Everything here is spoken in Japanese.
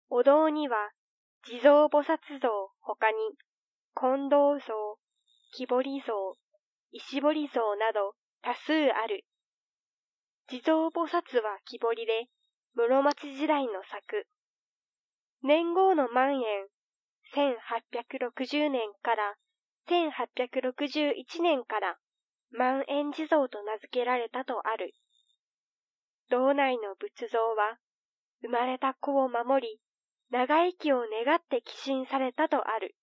お堂には、地蔵菩薩像ほかに、金堂像、木彫り像、石彫り像など多数ある。地蔵菩薩は木彫りで、室町時代の作。年号の万延、1860年から1861年から万延地蔵と名付けられたとある。堂内の仏像は、生まれた子を守り、長生きを願って寄進されたとある。